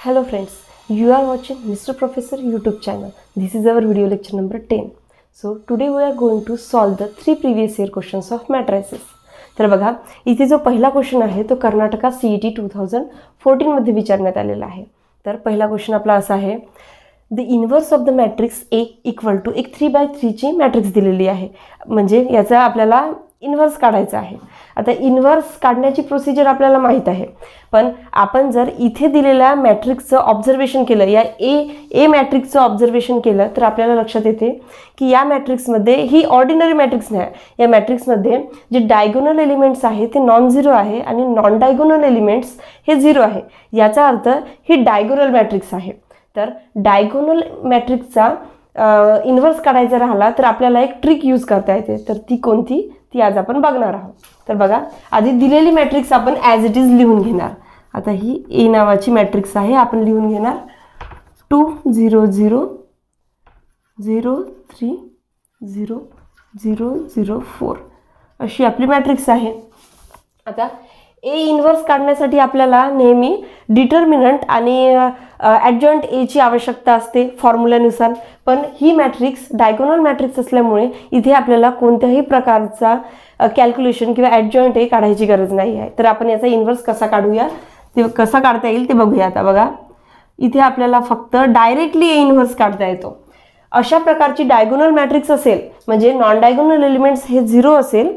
Hello friends, you are watching Mr. Professor YouTube channel. This is our video lecture number 10. So today we are going to solve the 3 previous year questions of matrices. तर बघा इथे जो पहिला question आहे तो Karnataka CET 2014 मध्ये विचारण्यात आलेला आहे. तर पहिला क्वेश्चन आपला असा आहे, the inverse of the matrix A equal to एक 3x3 ची मॅट्रिक्स दिलेली आहे. म्हणजे याचा आपल्याला इन्व्हर्स काढायचा आहे. आता इन्व्हर्स काढण्याची प्रोसिजर आपल्याला माहित आहे, पण आपण जर इथे दिलेल्या मॅट्रिक्सचं ऑब्झर्वेशन केलं, या ए मॅट्रिक्सचं ऑब्झर्वेशन केलं तर आपल्याला लक्षात येते की या मॅट्रिक्समध्ये ही ऑर्डिनरी मॅट्रिक्स नाही. या मॅट्रिक्समध्ये जे डायगोनल एलिमेंट्स आहे ते नॉन झिरो आहे आणि नॉन डायगोनल एलिमेंट्स हे झिरो आहे. याचा अर्थ ही डायगोनल मॅट्रिक्स आहे. तर डायगोनल मॅट्रिक्सचा इन्व्हर्स काढायचा राहिला तर आपल्याला एक ट्रिक यूज करता येते. तर ती कोणती, ती आज आपण बघणार आहोत. तर बघा, आधी दिलेली मॅट्रिक्स आपण ॲज इट इज लिहून घेणार. आता ही ए नावाची मॅट्रिक्स आहे, आपण लिहून घेणार 2 0 0 0 3 0 0 0 4 अशी आपली मॅट्रिक्स आहे. आता ए इन्व्हर्स काढण्यासाठी आपल्याला नेहमी डिटर्मिनंट आणि ॲडजॉइंट एची आवश्यकता असते फॉर्म्युल्यानुसार. पण ही मॅट्रिक्स डायगोनल मॅट्रिक्स असल्यामुळे इथे आपल्याला कोणत्याही प्रकारचा कॅल्क्युलेशन किंवा ॲडजॉइंट ए काढायची गरज नाही आहे. तर आपण याचा इन्व्हर्स कसा काढूया, ते कसा काढता येईल ते बघूया. आता बघा, इथे आपल्याला फक्त डायरेक्टली ए इन्व्हर्स काढता येतो. अशा प्रकारची डायगोनल मॅट्रिक्स असेल, म्हणजे नॉन डायगोनल एलिमेंट्स हे झिरो असेल,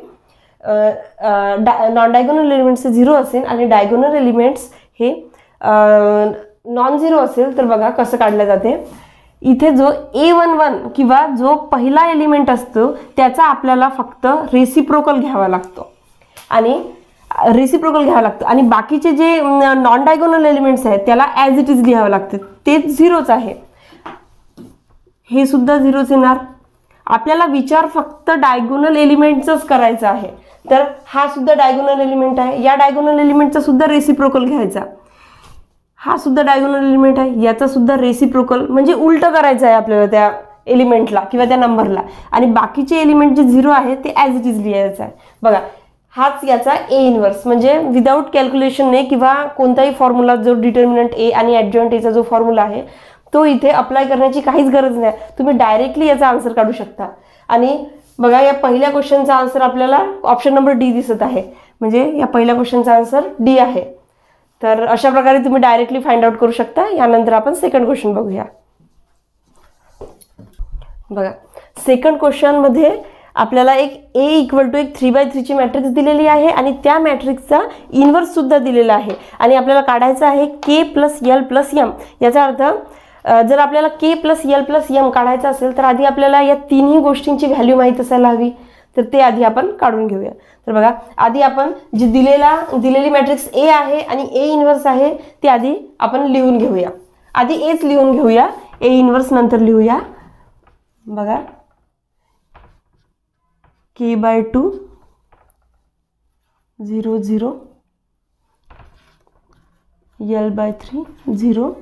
नॉन डायगोनल एलिमेंट्स हे झिरो असेल आणि डायगोनल एलिमेंट्स हे नॉन झिरो असेल, तर बघा कसं काढलं जाते. इथे जो A11 किंवा जो पहिला एलिमेंट असतो त्याचा आपल्याला फक्त रेसिप्रोकल घ्यावा लागतो आणि बाकीचे जे नॉन डायगोनल एलिमेंट्स आहेत त्याला ॲज इट इज लिहावं लागतं. ते झिरोच आहे, हे सुद्धा झिरोच येणार. आपल्याला विचार फक्त डायगोनल एलिमेंटचाच करायचा आहे. तर हा सुद्धा डायगोनल एलिमेंट आहे, या डायगोनल एलिमेंटचा सुद्धा रेसिप्रोकल घ्यायचा. हा सुद्धा डायगोनल एलिमेंट आहे, याचा सुद्धा रेसिप्रोकल, म्हणजे उलटं करायचं आहे आपल्याला त्या एलिमेंटला किंवा त्या नंबरला. आणि बाकीचे एलिमेंट जे झिरो आहे ते ॲज इट इज लिहायचं आहे. बघा, हाच याचा ए इन्व्हर्स, म्हणजे विदाऊट कॅल्क्युलेशनने किंवा कोणताही फॉर्म्युला, जो डिटर्मिनंट ए आणि ॲडजॉइंट एचा जो फॉर्म्युला आहे तो इथे अप्लाय करण्याची काहीच गरज नाही. तुम्ही डायरेक्टली याचा आन्सर काढू शकता. आणि बघा, या पहिल्या क्वेश्चनचा आन्सर आपल्याला ऑप्शन नंबर डी दिसत आहे, म्हणजे या पहिल्या क्वेश्चनचा आन्सर डी आहे. तर अशा प्रकारे तुम्ही डायरेक्टली फाइंड आउट करू शकता. यानंतर आपण सेकंड क्वेश्चन बघूया. बघा, सेकंड क्वेश्चनमध्ये आपल्याला एक ए इक्वल टू एक 3x3 ची मॅट्रिक्स दिलेली आहे आणि त्या मॅट्रिक्सचा इन्व्हर्स सुद्धा दिलेला आहे आणि आपल्याला काढायचं आहे K + L + M. याचा अर्थ जर आपल्याला K + L + M काढायचं असेल तर आधी आपल्याला या तिन्ही गोष्टींची व्हॅल्यू माहीत असायला हवी. तर ते आधी आपण काढून घेऊया. तर बघा, आधी आपण जी दिलेली मॅट्रिक्स ए आहे आणि ए इन्व्हर्स आहे ती आधी आपण लिहून घेऊया. आधी एच लिहून घेऊया, ए इन्व्हर्स नंतर लिहूया. बघा, K/2 0 0 L/3 0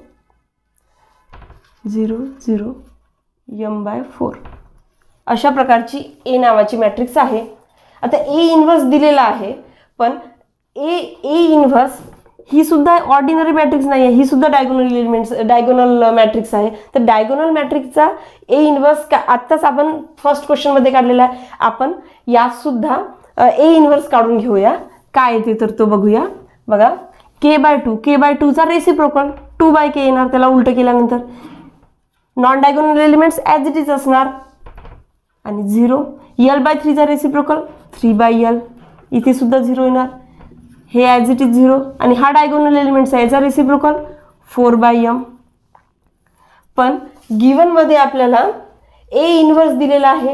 0 0 M/4 अशा प्रकारची ए नावाची मॅट्रिक्स आहे. आता ए इन्व्हर्स दिलेला आहे, पण ए इन्व्हर्स ही सुद्धा ऑर्डिनरी मॅट्रिक्स नाही आहे, ही सुद्धा डायगोनल मॅट्रिक्स आहे. तर डायगोनल मॅट्रिक्सचा ए इन्व्हर्स आत्ताच आपण फर्स्ट क्वेश्चनमध्ये काढलेला आहे. आपण यात सुद्धा ए इन्व्हर्स काढून घेऊया. काय येते तर तो बघूया. बघा, K/2 चा रेसिप्रोकल 2/K येणार, त्याला उलट केल्यानंतर. Non diagonal elements as it is असणार आणि 0. L/3 चा रेसिप्रोकल 3/L, इथे सुद्धा 0 येणार, हे ॲज इट इज 0. आणि हा डायगोनल एलिमेंट्स आहे, याचा रेसिप्रोकल 4/M. पण गिवन मध्ये आपल्याला ए इन्व्हर्स दिलेला आहे.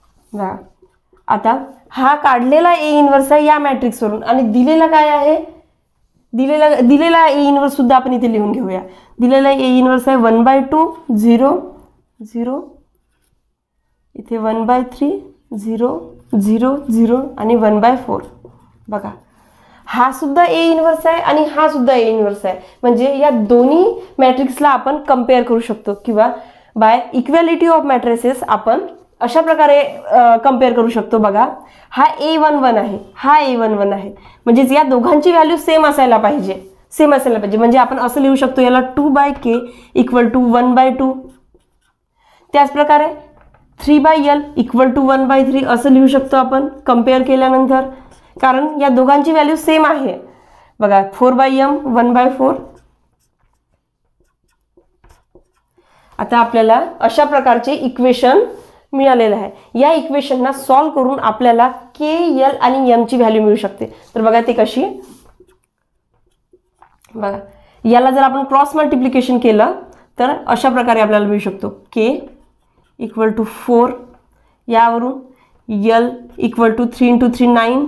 आता हा काढलेला ए इन्व्हर्स आहे या मॅट्रिक्सवरून आणि दिलेला काय आहे, दिलेला ए इन्व्हर्स सुद्धा आपण इथे लिहून घेऊया. दिलेला ए इन्व्हर्स आहे 1/2 0 0, इथे 1/3 0 0 0 आणि 1/4. बघा, हा सुद्धा ए इन्व्हर्स आहे आणि हा सुद्धा ए इन्व्हर्स आहे. म्हणजे या दोन्ही मॅट्रिक्सला आपण कम्पेअर करू शकतो किंवा बाय इक्वॅलिटी ऑफ मॅट्रिसेस आपण अशा प्रकारे कंपेअर करू शकतो. बघा, हा A11 आहे, हा A11 आहे, म्हणजे या दोघांची व्हॅल्यू सेम असायला पाहिजे. सेम असायला पाहिजे. म्हणजे आपण असं लिहू शकतो याला 2/k इक्वल टू 1/2. त्याच प्रकारे 3/l इक्वल टू 1/3 असं लिहू शकतो आपण कम्पेअर केल्यानंतर, कारण या दोघांची व्हॅल्यू सेम आहे. बघा 4/m 1/4. आता आपल्याला अशा प्रकारचे इक्वेशन मिळालेलं आहे. या इक्वेशनला सॉल्व करून आपल्याला k, l आणि m ची व्हॅल्यू मिळू शकते. तर बघा ते कशी. बघा याला जर आपण क्रॉस मल्टिप्लिकेशन केलं तर अशा प्रकारे आपल्याला मिळू शकतो k इक्वल टू 4, यावरून l इक्वल टू 3 × 3 9.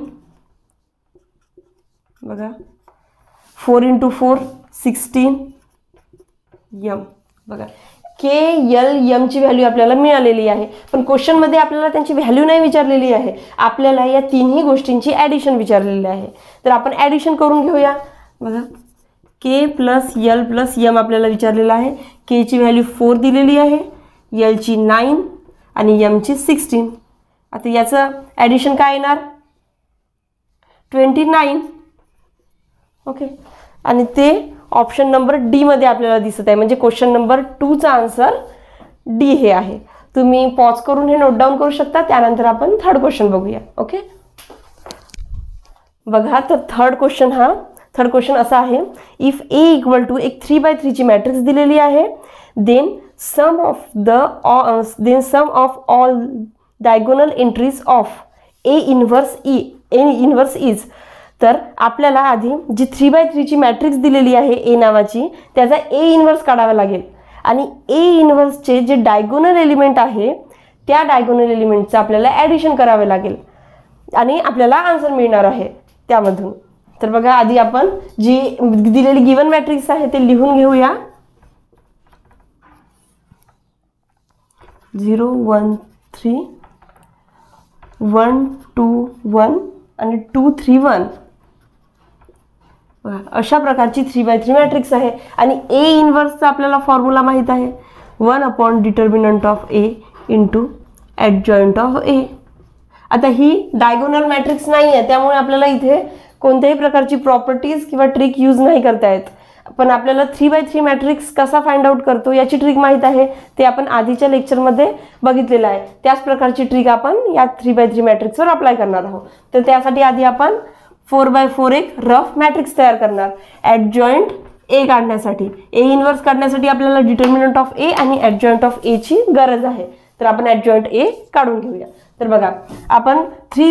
बघा 4 × 4 16 m. बघा k, l, m ची व्हॅल्यू आपल्याला मिळालेली आहे. पण क्वेश्चनमध्ये आपल्याला त्यांची व्हॅल्यू नाही विचारलेली आहे, आपल्याला या तिन्ही गोष्टींची ॲडिशन विचारलेली आहे. तर आपण ॲडिशन करून घेऊया. बघा k + l + m आपल्याला विचारलेलं आहे. k ची व्हॅल्यू 4 दिलेली आहे, l ची 9 आणि m ची 16. आता याचं ॲडिशन काय येणार 29. ओके, आणि ते ऑप्शन नंबर डी मध्ये आपल्याला दिसत आहे. म्हणजे क्वेश्चन नंबर 2 चा आन्सर डी हे आहे. तुम्ही पॉज करून हे नोट डाऊन करू शकता. त्यानंतर आपण थर्ड क्वेश्चन बघूया. ओके, बघा तर थर्ड क्वेश्चन असा आहे. इफ ए इक्वल टू एक 3/3 ची मॅट्रिक्स दिलेली आहे, then sum of all diagonal entries of A inverse is. तर आपल्याला आधी जी 3/3 ची मॅट्रिक्स दिलेली आहे ए नावाची, त्याचा ए इन्व्हर्स काढावा लागेल. आणि ए इन्व्हर्सचे जे डायगोनल एलिमेंट आहे त्या डायगोनल एलिमेंटचं आपल्याला ॲडिशन करावे लागेल आणि आपल्याला आन्सर मिळणार आहे त्यामधून. तर बघा आधी आपण जी दिलेली गिवन मॅट्रिक्स आहे ते लिहून घेऊया. 0 1 3 1 2 1 आणि 2 3 1. अशा प्रकारची 3/3 मॅट्रिक्स आहे. आणि ए इन्व्हर्सचा आपल्याला फॉर्म्युला माहीत आहे, 1 determinant of A into adjoint of A. आता ही डायगोनल मॅट्रिक्स नाही आहे, त्यामुळे आपल्याला इथे कोणत्याही प्रकारची प्रॉपर्टीज किंवा ट्रिक यूज नाही करता येत. पण आपल्याला 3/3 मॅट्रिक्स कसा फाइंड आउट करतो याची ट्रिक माहीत आहे, ते आपण आधीच्या लेक्चरमध्ये बघितलेलं आहे. त्याच प्रकारची ट्रिक आपण या 3/3 मॅट्रिक्सवर अप्लाय करणार आहोत. तर त्यासाठी आधी आपण 4/4 एक रफ मॅट्रिक्स तयार करणार. ॲडजॉइंट ए काढण्यासाठी, ए इन्व्हर्स काढण्यासाठी आपल्याला डिटर्मिनंट ऑफ ए आणि ॲडजॉइंट ऑफ ए ची गरज आहे. तर आपण ॲडजॉइंट ए काढून घेऊया. तर बघा आपण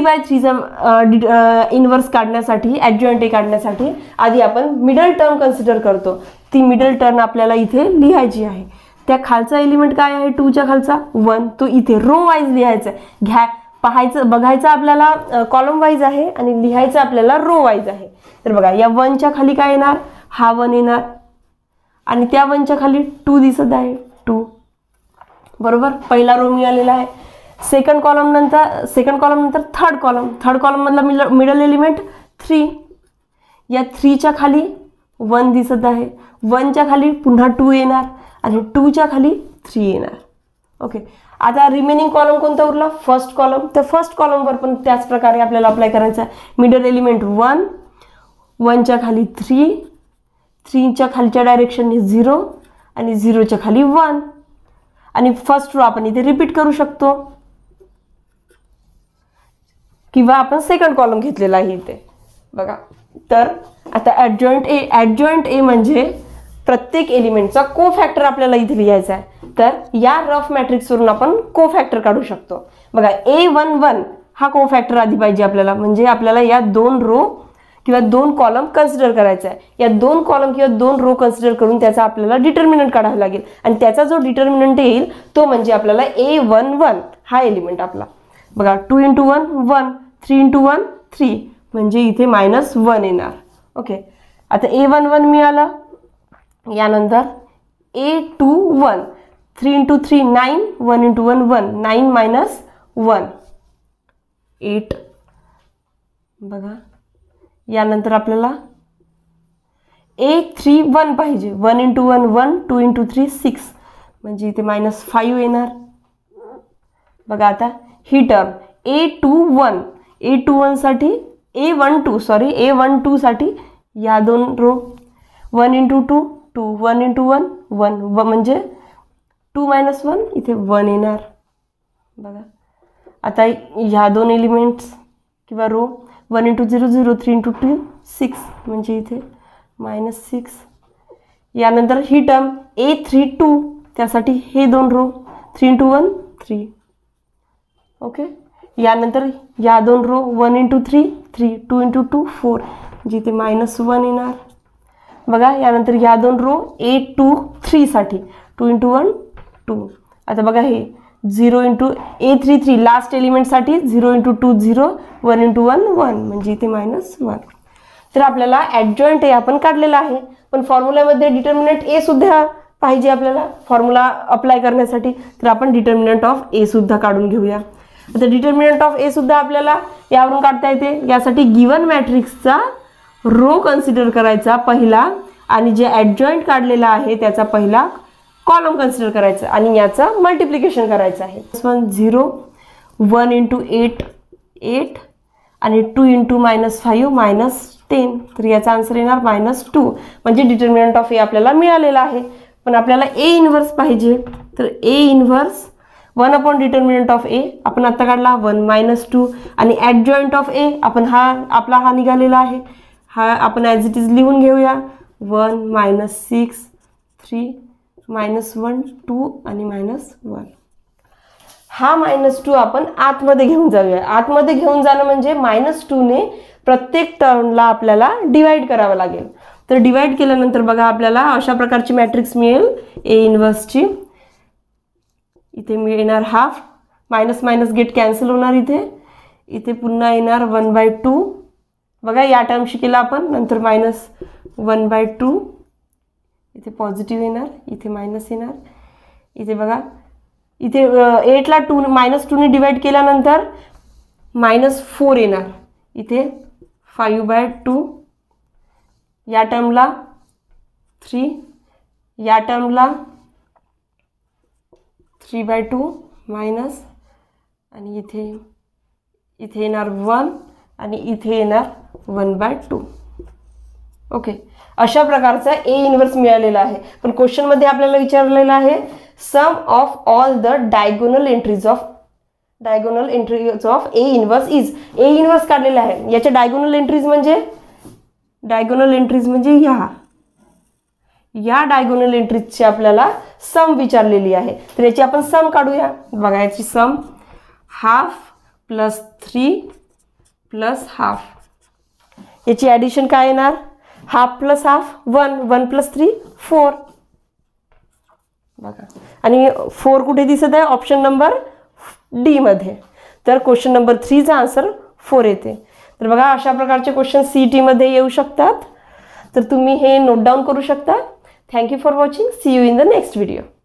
3/3चा इन्व्हर्स काढण्यासाठी, ॲडजॉइंट ए काढण्यासाठी आधी आपण मिडल टर्म कन्सिडर करतो. ती मिडल टर्म आपल्याला इथे लिहायची आहे. त्या खालचा एलिमेंट काय आहे 2 च्या खालचा 1, तो इथे रो वाईज लिहायचा आहे. बघायचं आपल्याला कॉलम वाईज आहे आणि लिहायचं आपल्याला रो वाईज आहे. तर बघा या 1 च्या खाली काय येणार, हा 1 येणार आणि त्या 1 च्या खाली 2 दिसत आहे 2. बरोबर, पहिला रो मिळालेला आहे. सेकंड कॉलम नंतर थर्ड कॉलम मधला मिडल एलिमेंट 3. या 3 च्या खाली 1 दिसत आहे, 1 च्या खाली पुन्हा 2 येणार आणि 2 च्या खाली 3 येणार. ओके, आता रिमेनिंग कॉलम कोणता उरला, फर्स्ट कॉलम. तर फर्स्ट कॉलमवर पण त्याच प्रकारे आपल्याला अप्लाय करायचं आहे. मिडल एलिमेंट 1, 1 च्या खाली 3, 3 च्या खालच्या डायरेक्शनने 0 आणि 0 च्या खाली 1. आणि फर्स्ट रो आपण इथे रिपीट करू शकतो किंवा आपण सेकंड कॉलम घेतलेला आहे इथे. बघा तर आता ॲडजॉइंट ए म्हणजे प्रत्येक एलिमेंटचा को फॅक्टर आपल्याला इथे लिहायचा आहे. तर या रफ मॅट्रिक्सवरून आपण को फॅक्टर काढू शकतो. बघा A11 हा को फॅक्टर आधी पाहिजे आपल्याला, म्हणजे आपल्याला या 2 रो किंवा 2 कॉलम कन्सिडर करायचा आहे. या 2 कॉलम किंवा 2 रो कन्सिडर करून त्याचा आपल्याला डिटर्मिनंट काढावा लागेल आणि त्याचा जो डिटर्मिनंट येईल तो म्हणजे आपल्याला A11 हा एलिमेंट आपला. बघा 2 × 1 1, 3 × 1 3, म्हणजे इथे -1 येणार. ओके, आता A11 मिळालं. यानंतर A21, 3 × 3 9, 1 × 1 1, 9 - 1 8. बघा यानंतर आपल्याला A31 पाहिजे, 1 × 1 1, 2 × 3 6, म्हणजे इथे -5 येणार. बघा आता ही टर्म A21 साठी A12 साठी या 2 रो 1 इंटू 2 2, 1 इंटू 1 1 म्हणजे 2 मायनस 1 इथे 1 येणार बघा. आता ह्या दोन एलिमेंट्स किंवा रो 1 इंटू 0 0, 3 इंटू 2 6 म्हणजे इथे -6. यानंतर ही टर्म A32 त्यासाठी हे दोन रो 3 इंटू 1 3. ओके. यानंतर या दोन रो 1 इंटू 3 3, 2 इंटू 2 4 जिथे -1 येणार बघा. यानंतर या दोन रो A23 साठी 2 इंटू 1 2. आता बघा हे 0 इंटू A33 लास्ट एलिमेंटसाठी 0 इंटू 2 0, 1 इंटू 1 1 म्हणजे इथे -1. तर आपल्याला ॲडजॉइंट ए आपण काढलेला आहे, पण फॉर्म्युल्यामध्ये डिटर्मिनंट ए सुद्धा पाहिजे आपल्याला फॉर्म्युला अप्लाय करण्यासाठी. तर आपण डिटर्मिनंट ऑफ ए सुद्धा काढून घेऊया. आता डिटर्मिनंट ऑफ ए सुद्धा आपल्याला यावरून काढता येते. यासाठी गिवन मॅट्रिक्सचा रो कन्सिडर करायचा पहिला आणि जे ॲडजॉइंट काढलेला आहे त्याचा पहिला कॉलम कन्सिडर करायचा आणि याचं मल्टिप्लिकेशन करायचं आहे. 0 1 इंटू 8 8 आणि 2 इंटू -5 -10. तर याचा आन्सर येणार -2 म्हणजे डिटर्मिनंट ऑफ ए आपल्याला मिळालेला आहे. पण आपल्याला ए इन्व्हर्स पाहिजे. तर A inverse 1 upon determinant of A आपण आत्ता काढला 1 -2 आणि ॲडजॉइंट ऑफ ए आपण हा निघालेला आहे. हा आपण ॲज इट इज लिहून घेऊया. 1 -6 3 -1 2 आणि -1. हा -2 आपण आतमध्ये घेऊन जाऊया. आतमध्ये घेऊन जाणं म्हणजे -2ने प्रत्येक टर्मला आपल्याला डिवाइड करावं लागेल. तर डिवाइड केल्यानंतर बघा आपल्याला अशा प्रकारची मॅट्रिक्स मिळेल ए इन्व्हर्सची. इथे मिळणार हाफ मायनस गेट कॅन्सल होणार. इथे पुन्हा येणार 1/2 बघा या टर्म शिकेला आपण. नंतर -1/2 इथे पॉझिटिव्ह येणार, इथे मायनस येणार. इथे बघा इथे 8ला -2ने डिवाइड केल्यानंतर -4 येणार. इथे 5/2 या टर्मला 3, या टर्मला 3/2 मायनस आणि इथे येणार 1 आणि इथे येणार 1/2. ओके. अशा प्रकारचा ए इन्व्हर्स मिळालेला आहे. पण क्वेश्चनमध्ये आपल्याला विचारलेलं आहे sum of all the diagonal entries of A inverse is. A inverse काढलेला आहे. याच्या डायगोनल एंट्रीज म्हणजे या डायगोनल एंट्रीजची आपल्याला सम विचारलेली आहे. तर याची आपण सम काढूया. बघा याची sum half plus 3 plus half. याची ॲडिशन काय येणार? हाफ प्लस हाफ 1 1 प्लस 3 4 बघा. आणि 4 कुठे दिसत आहे? ऑप्शन नंबर डी मध्ये. तर क्वेश्चन नंबर 3चा आन्सर 4 येते. तर बघा अशा प्रकारचे क्वेश्चन CET मध्ये येऊ शकतात. तर तुम्ही हे नोट डाऊन करू शकता. Thank you for watching. See you in the next video.